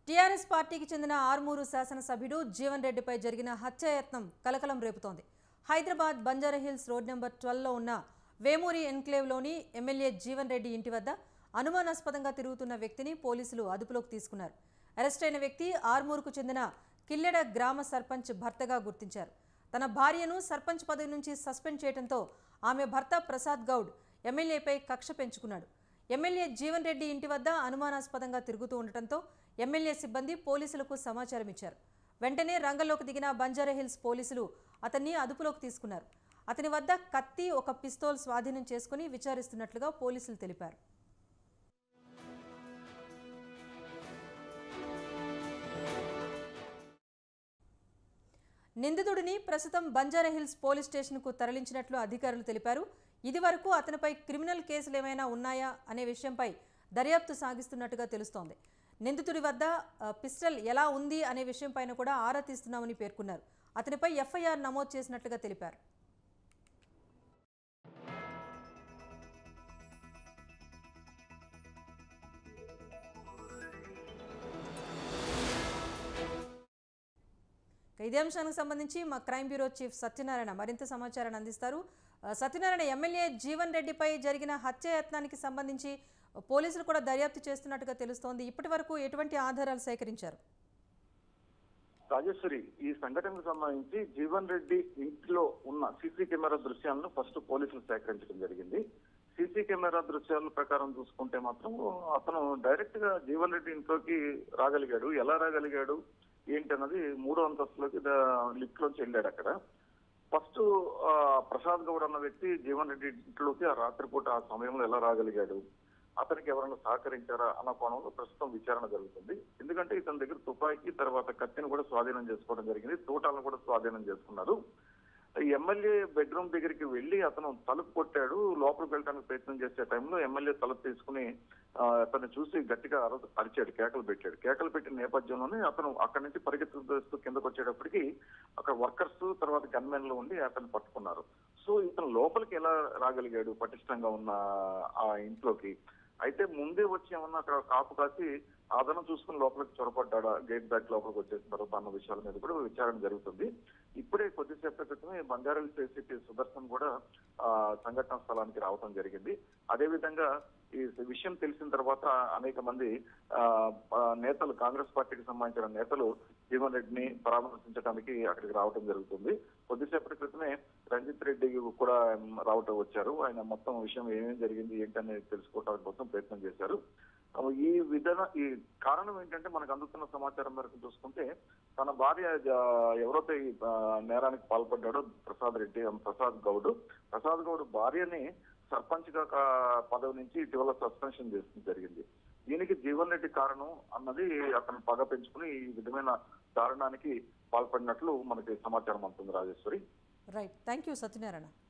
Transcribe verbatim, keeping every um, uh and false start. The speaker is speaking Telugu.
టీఆర్ఎస్ పార్టీకి చెందిన ఆర్మూరు శాసనసభ్యుడు జీవన్ రెడ్డిపై జరిగిన హత్యాయత్నం కలకలం రేపుతోంది. Hyderabad Banjara Hills road number twelve లో ఉన్న వేమూరి ఎన్క్లేవ్లోని ఎమ్మెల్యే జీవన్ రెడ్డి ఇంటి వద్ద అనుమానాస్పదంగా తిరుగుతున్న వ్యక్తిని పోలీసులు అదుపులోకి తీసుకున్నారు. అరెస్ట్ అయిన వ్యక్తి ఆర్మూరుకు చెందిన కిల్లెడ గ్రామ సర్పంచ్ భర్తగా గుర్తించారు. తన భార్యను సర్పంచ్ పదవి నుంచి సస్పెండ్ చేయడంతో ఆమె భర్త ప్రసాద్ గౌడ్ ఎమ్మెల్యేపై కక్ష పెంచుకున్నాడు. ఎమ్మెల్యే జీవన్ రెడ్డి ఇంటి వద్ద అనుమానాస్పదంగా తిరుగుతూ ఉండటంతో ఎమ్మెల్యే సిబ్బంది పోలీసులకు సమాచారం ఇచ్చారు. వెంటనే రంగంలోకి దిగిన బంజారాహిల్స్ పోలీసులు అతన్ని అదుపులోకి తీసుకున్నారు. అతని వద్ద కత్తి, ఒక పిస్తోల్ స్వాధీనం చేసుకుని విచారిస్తున్నట్లుగా పోలీసులు తెలిపారు. నిందితుడిని ప్రస్తుతం బంజారాహిల్స్ పోలీస్ స్టేషన్కు తరలించినట్లు అధికారులు తెలిపారు. ఇదివరకు అతనిపై క్రిమినల్ కేసులు ఏమైనా ఉన్నాయా అనే విషయంపై దర్యాప్తు సాగిస్తున్నట్టుగా తెలుస్తోంది. నిందితుడి వద్ద పిస్టల్ ఎలా ఉంది అనే విషయంపైన కూడా ఆరా తీస్తున్నామని పేర్కొన్నారు. అతనిపై ఎఫ్ఐఆర్ నమోదు చేసినట్లుగా తెలిపారు. ఇదే అంశానికి సంబంధించి మా క్రైమ్ బ్యూరో చీఫ్ సత్యనారాయణ మరింత సమాచారాన్ని అందిస్తారు. సత్యనారాయణ, ఎమ్మెల్యే జీవన్ రెడ్డిపై జరిగిన హత్యాయత్నానికి సంబంధించి పోలీసులు కూడా దర్యాప్తు చేస్తున్నట్టుగా తెలుస్తోంది. ఇప్పటి వరకు ఎటువంటి ఆధారాలు సేకరించారు? రాజేశ్వరి, ఈ సంఘటనకు సంబంధించి జీవన్ రెడ్డి ఇంట్లో ఉన్న సీసీ కెమెరా దృశ్యాలను ఫస్ట్ పోలీసులు సేకరించడం జరిగింది. సీసీ కెమెరా దృశ్యాల ప్రకారం చూసుకుంటే మాత్రం అతను డైరెక్ట్ గా జీవన్ రెడ్డి ఇంట్లోకి రాగలిగాడు. ఎలా రాగలిగాడు ఏంటన్నది మూడో అంతస్తులోకి లిఫ్ట్ లోంచి వెళ్ళాడు. అక్కడ ఫస్ట్ ప్రసాద్ గౌడ్ అన్న వ్యక్తి జీవన్ రెడ్డి ఇంట్లోకి ఆ రాత్రిపూట ఆ సమయంలో ఎలా రాగలిగాడు, అతనికి ఎవరైనా సహకరించారా అన్న కోణంలో ప్రస్తుతం విచారణ జరుగుతుంది. ఎందుకంటే ఇతని దగ్గర తుపాకీ, తర్వాత కత్తిని కూడా స్వాధీనం చేసుకోవడం జరిగింది. తోటాలను కూడా స్వాధీనం చేసుకున్నారు. ఎమ్మెల్యే బెడ్రూమ్ దగ్గరికి వెళ్లి అతను తలుపు కొట్టాడు. లోపలికి వెళ్ళడానికి ప్రయత్నం చేసే టైంలో ఎమ్మెల్యే తలుపు తీసుకుని అతన్ని చూసి గట్టిగా అరిచాడు, కేకలు పెట్టాడు. కేకలు పెట్టిన నేపథ్యంలోనే అతను అక్కడి నుంచి పరిగెత్తుతూ కిందకు వచ్చేటప్పటికి అక్కడ వర్కర్స్ తర్వాత గన్మెన్లు ఉండి అతన్ని పట్టుకున్నారు. సో ఇతను లోపలికి ఎలా రాగలిగాడు పటిష్టంగా ఉన్న ఆ ఇంట్లోకి? అయితే ముందే వచ్చి ఏమన్నా అక్కడ కాపు కాసి ఆదరణ చూసుకుని లోపలికి చొరపడ్డా, గేట్ బ్యాక్ లోపలికి వచ్చేసిన తర్వాత అన్న విషయాల మీద కూడా విచారణ జరుగుతుంది. ఇప్పుడే కొద్దిసేపటి క్రితమే బంజారాహిల్స్ ఏసీపీ సుదర్శన్ కూడా ఆ సంఘటన స్థలానికి రావడం జరిగింది. అదేవిధంగా ఈ విషయం తెలిసిన తర్వాత అనేక మంది ఆ నేతలు, కాంగ్రెస్ పార్టీకి సంబంధించిన నేతలు జీవన్ రెడ్డిని పరామర్శించడానికి అక్కడికి రావడం జరుగుతుంది. కొద్దిసేపటి క్రితమే రంజిత్ రెడ్డి కూడా రావటం వచ్చారు. ఆయన మొత్తం విషయం ఏమేమి జరిగింది ఏంటనేది తెలుసుకోవడానికి కోసం ప్రయత్నం చేశారు. ఈ విధాన ఈ కారణం ఏంటంటే మనకు అందుతున్న సమాచారం మేరకు చూసుకుంటే తన భార్య ఎవరైతే ఈ నేరానికి పాల్పడ్డాడో ప్రసాద్ రెడ్డి ప్రసాద్ గౌడ్ ప్రసాద్ గౌడ్ భార్యని సర్పంచ్ గా పదవి నుంచి ఇటీవల సస్పెన్షన్ చేసిన జరిగింది. దీనికి జీవన్ రెడ్డి కారణం అన్నది అతను పగ పెంచుకుని ఈ విధమైన దారుణానికి పాల్పడినట్లు మనకి సమాచారం అందుతుంది. Rajeshwari, right, thank you Satyanarayana.